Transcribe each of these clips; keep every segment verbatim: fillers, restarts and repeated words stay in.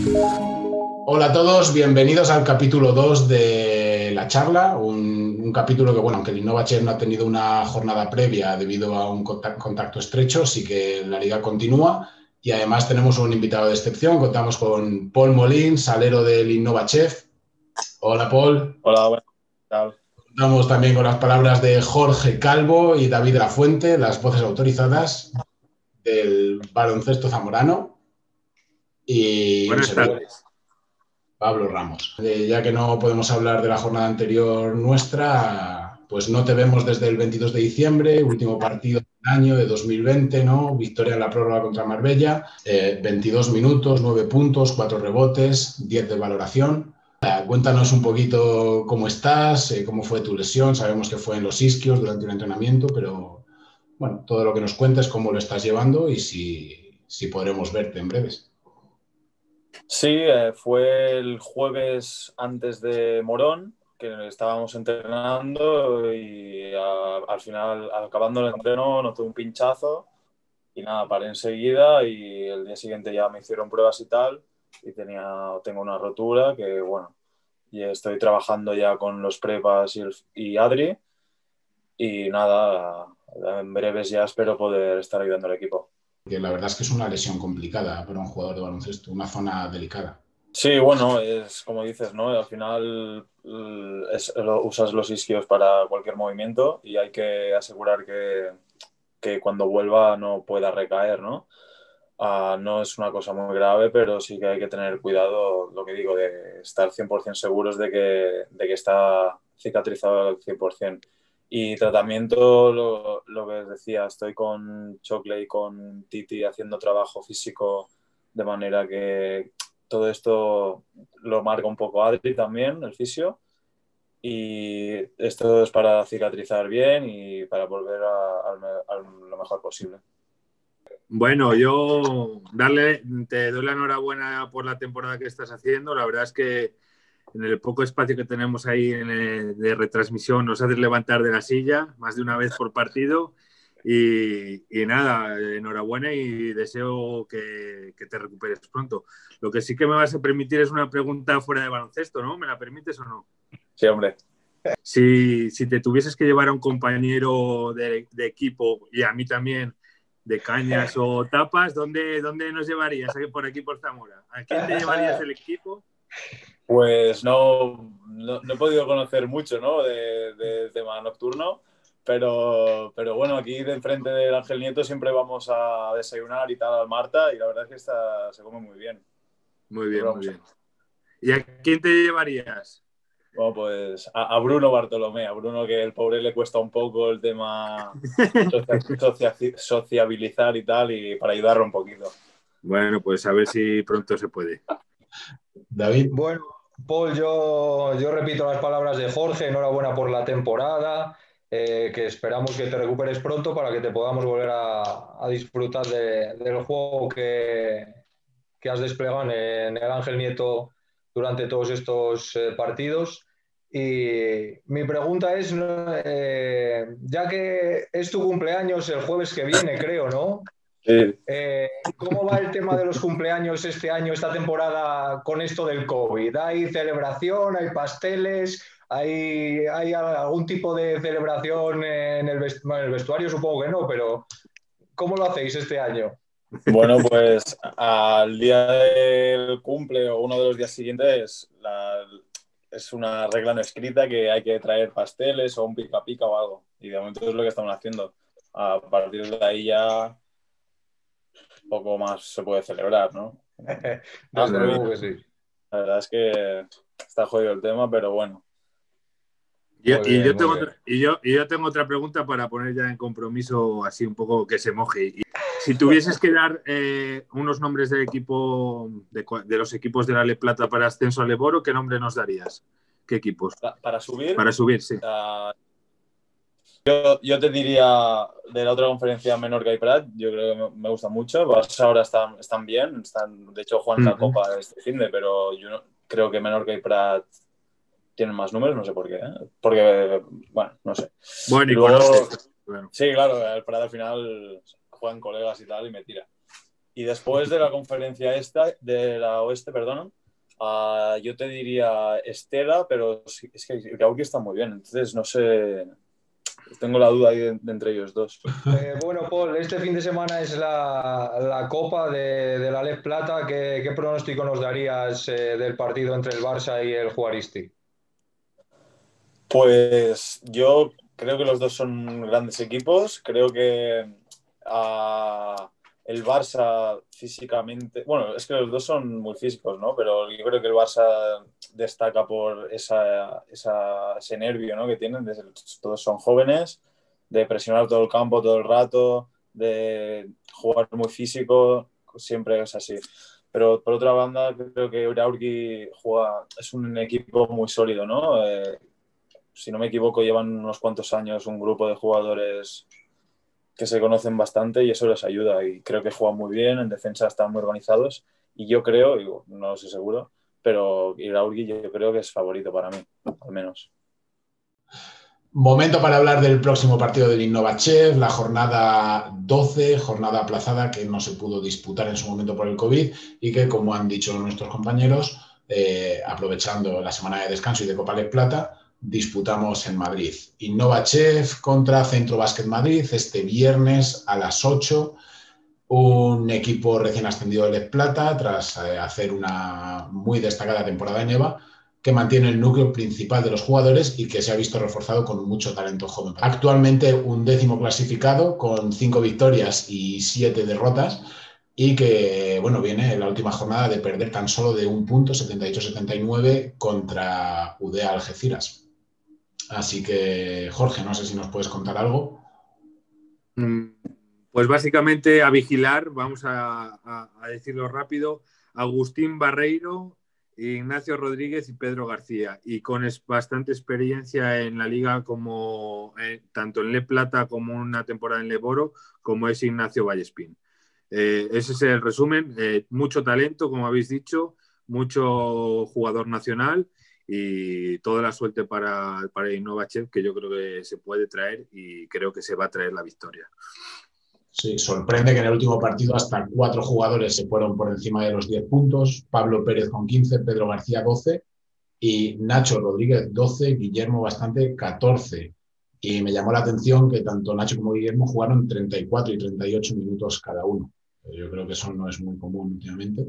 Hola a todos, bienvenidos al capítulo dos de la charla, un, un capítulo que, bueno, aunque el Innovachev no ha tenido una jornada previa debido a un contacto estrecho, sí que la liga continúa y además tenemos un invitado de excepción, contamos con Paul Molins, salero del Innovachev. Hola, Paul. Hola, buenas tardes. Contamos también con las palabras de Jorge Calvo y David de la Fuente, las voces autorizadas del baloncesto zamorano. Y un Buenas servidor, tardes. Pablo Ramos. Eh, ya que no podemos hablar de la jornada anterior nuestra, pues no te vemos desde el veintidós de diciembre, último partido del año de dos mil veinte, ¿no? Victoria en la prórroga contra Marbella, eh, veintidós minutos, nueve puntos, cuatro rebotes, diez de valoración. Eh, cuéntanos un poquito cómo estás, eh, cómo fue tu lesión. Sabemos que fue en los isquios durante un entrenamiento, pero bueno, todo lo que nos cuentes, cómo lo estás llevando y si, si podremos verte en breves. Sí, eh, fue el jueves antes de Morón, que estábamos entrenando y a, al final, acabando el entreno, noté un pinchazo y nada, paré enseguida y el día siguiente ya me hicieron pruebas y tal y tenía, tengo una rotura que, bueno, y estoy trabajando ya con los prepas y, el, y Adri y nada, en breves ya espero poder estar ayudando al equipo. Que la verdad es que es una lesión complicada para un jugador de baloncesto, una zona delicada. Sí, bueno, es como dices, ¿no? Al final es, usas los isquios para cualquier movimiento y hay que asegurar que, que cuando vuelva no pueda recaer, ¿no? Uh, no es una cosa muy grave, pero sí que hay que tener cuidado, lo que digo, de estar cien por ciento seguros de que, de que está cicatrizado al cien por ciento. Y tratamiento, lo, lo que os decía, estoy con Chocle y con Titi haciendo trabajo físico de manera que todo esto lo marca un poco Adri también, el fisio. Y esto es para cicatrizar bien y para volver a, a, a lo mejor posible. Bueno, yo darle, te doy la enhorabuena por la temporada que estás haciendo. La verdad es que en el poco espacio que tenemos ahí en el, de retransmisión nos haces levantar de la silla más de una vez por partido. Y, y nada, enhorabuena y deseo que, que te recuperes pronto. Lo que sí que me vas a permitir es una pregunta fuera de baloncesto, ¿no? ¿Me la permites o no? Sí, hombre. Si, si te tuvieses que llevar a un compañero de, de equipo y a mí también de cañas o tapas, ¿dónde, dónde nos llevarías por aquí por Zamora? ¿A quién te llevarías el equipo? Pues no, no, no he podido conocer mucho, ¿no? de, de tema nocturno, pero, pero bueno, aquí de enfrente del Ángel Nieto siempre vamos a desayunar y tal al Marta y la verdad es que está, se come muy bien. Muy bien, muy bien. ¿Y a quién te llevarías? Bueno, pues a, a Bruno Bartolomé, a Bruno que el pobre le cuesta un poco el tema socia, socia, sociabilizar y tal, y para ayudarlo un poquito. Bueno, pues a ver si pronto se puede. David. Bueno, Paul, yo, yo repito las palabras de Jorge, enhorabuena por la temporada, eh, que esperamos que te recuperes pronto para que te podamos volver a, a disfrutar de, del juego que, que has desplegado en, en el Ángel Nieto durante todos estos eh, partidos. Y mi pregunta es, eh, ya que es tu cumpleaños el jueves que viene, creo, ¿no? Sí. Eh, ¿Cómo va el tema de los cumpleaños este año, esta temporada, con esto del COVID? ¿Hay celebración? ¿Hay pasteles? ¿Hay, hay algún tipo de celebración en el, vestu en el vestuario? Supongo que no, pero ¿cómo lo hacéis este año? Bueno, pues al día del cumple o uno de los días siguientes la, es una regla no escrita que hay que traer pasteles o un pica pica o algo. Y de momento es lo que estamos haciendo. A partir de ahí ya poco más se puede celebrar, ¿no? Desde Ah, luego que sí. La verdad es que está jodido el tema, pero bueno. Yo, y, yo tengo otra, y, yo, y yo tengo otra pregunta para poner ya en compromiso así un poco que se moje. Y si tuvieses que dar eh, unos nombres del equipo, de, de los equipos de la Le Plata para ascenso al Leboro, ¿qué nombre nos darías? ¿Qué equipos? Para subir. Para subir, sí. Uh, yo, yo te diría de la otra conferencia Menorca y Prat, yo creo que me, me gusta mucho. Barça ahora están, están bien, están, de hecho juegan uh-huh. la Copa este fin de, pero yo no, creo que Menorca y Prat tienen más números, no sé por qué. ¿eh? Porque, bueno, no sé. Bueno, y, y luego, conoces, claro. Sí, claro, el Prat al final juegan colegas y tal y me tira. Y después de la conferencia esta, de la oeste, perdón, uh, yo te diría Estela, pero sí, es que Iraurgi está muy bien, entonces no sé, tengo la duda ahí de, de entre ellos dos. Eh, bueno, Paul, este fin de semana es la, la Copa de, de la Lez Plata. ¿Qué, qué pronóstico nos darías eh, del partido entre el Barça y el Juaristi? Pues yo creo que los dos son grandes equipos, creo que uh, el Barça físicamente, bueno, es que los dos son muy físicos, ¿no? Pero yo creo que el Barça destaca por esa, esa, ese nervio, ¿no? que tienen, desde, todos son jóvenes, de presionar todo el campo todo el rato, de jugar muy físico, siempre es así. Pero por otra banda, creo que Iraurgi juega, es un equipo muy sólido, ¿no? Eh, si no me equivoco, llevan unos cuantos años un grupo de jugadores que se conocen bastante y eso les ayuda. Y creo que juegan muy bien, en defensa están muy organizados. Y yo creo, digo, no lo sé seguro, pero Iraurgi yo creo que es favorito para mí, al menos. Momento para hablar del próximo partido del Innovachev, la jornada doce, jornada aplazada que no se pudo disputar en su momento por el COVID y que, como han dicho nuestros compañeros, eh, aprovechando la semana de descanso y de Copa Lez Plata, disputamos en Madrid. Innovachev contra Centro Básquet Madrid este viernes a las ocho. Un equipo recién ascendido de Lez Plata tras eh, hacer una muy destacada temporada en EVA, que mantiene el núcleo principal de los jugadores y que se ha visto reforzado con mucho talento joven. Actualmente un décimo clasificado con cinco victorias y siete derrotas y que, bueno, viene en la última jornada de perder tan solo de un punto, setenta y ocho a setenta y nueve, contra U D A Algeciras. Así que, Jorge, no sé si nos puedes contar algo. Pues básicamente a vigilar, vamos a, a, a decirlo rápido, Agustín Barreiro, Ignacio Rodríguez y Pedro García, y con es, bastante experiencia en la liga, como eh, tanto en Lez Plata como una temporada en Leboro, como es Ignacio Vallespín. Eh, ese es el resumen. Eh, mucho talento, como habéis dicho, mucho jugador nacional y toda la suerte para, para Innovachev, que yo creo que se puede traer y creo que se va a traer la victoria. Sí, sorprende que en el último partido hasta cuatro jugadores se fueron por encima de los diez puntos. Pablo Pérez con quince, Pedro García doce y Nacho Rodríguez doce, Guillermo Bastante catorce. Y me llamó la atención que tanto Nacho como Guillermo jugaron treinta y cuatro y treinta y ocho minutos cada uno. Yo creo que eso no es muy común últimamente.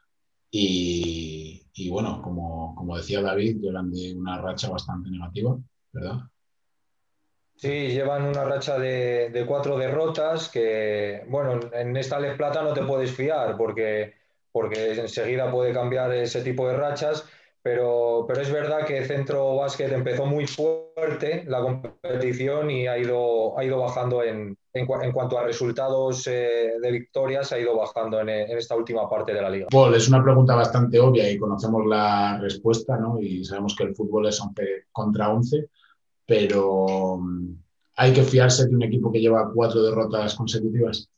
Y, y bueno, como, como decía David, llevan de una racha bastante negativa, ¿verdad? Sí, llevan una racha de, de cuatro derrotas que, bueno, en esta Lez Plata no te puedes fiar porque, porque enseguida puede cambiar ese tipo de rachas, pero, pero es verdad que Centro Básquet empezó muy fuerte la competición y ha ido, ha ido bajando en, en, en cuanto a resultados eh, de victorias, ha ido bajando en, en esta última parte de la liga. Paul, es una pregunta bastante obvia y conocemos la respuesta, ¿no? Y sabemos que el fútbol es once contra once. Pero ¿hay que fiarse de un equipo que lleva cuatro derrotas consecutivas?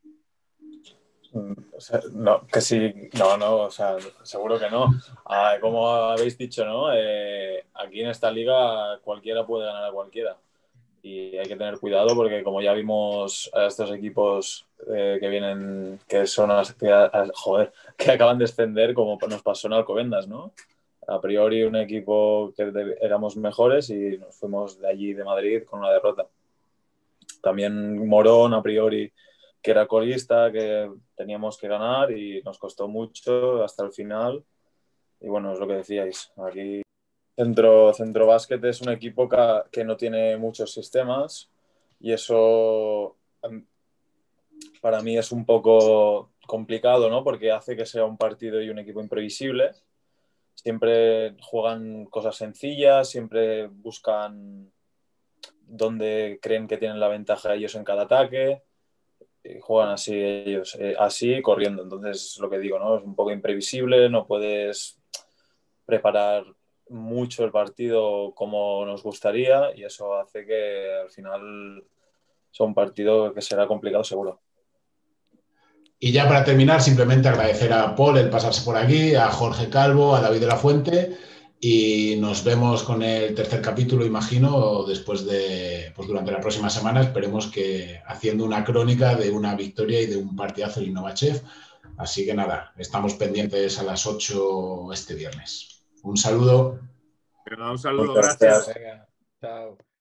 O sea, no, que sí, no, no, o sea, seguro que no. Ah, como habéis dicho, ¿no? Eh, aquí en esta liga cualquiera puede ganar a cualquiera. Y hay que tener cuidado porque, como ya vimos a estos equipos eh, que vienen, que son, que, joder, que acaban de descender, como nos pasó en Alcobendas, ¿no? A priori un equipo que éramos mejores y nos fuimos de allí, de Madrid, con una derrota. También Morón, a priori, que era colista, que teníamos que ganar y nos costó mucho hasta el final. Y bueno, es lo que decíais. Aquí Centro, Centro Básquet es un equipo que, que no tiene muchos sistemas y eso para mí es un poco complicado, ¿no? Porque hace que sea un partido y un equipo imprevisible. Siempre juegan cosas sencillas, siempre buscan dónde creen que tienen la ventaja ellos en cada ataque, y juegan así ellos, eh, así corriendo. Entonces es lo que digo, ¿no? Es un poco imprevisible, no puedes preparar mucho el partido como nos gustaría y eso hace que al final sea un partido que será complicado seguro. Y ya para terminar, simplemente agradecer a Paul el pasarse por aquí, a Jorge Calvo, a David de la Fuente Y nos vemos con el tercer capítulo, imagino, después de, pues durante la próxima semana, esperemos que haciendo una crónica de una victoria y de un partidazo del Innovachev. Así que nada, estamos pendientes a las ocho este viernes. Un saludo. Un saludo, Muchas gracias. gracias. Venga, chao.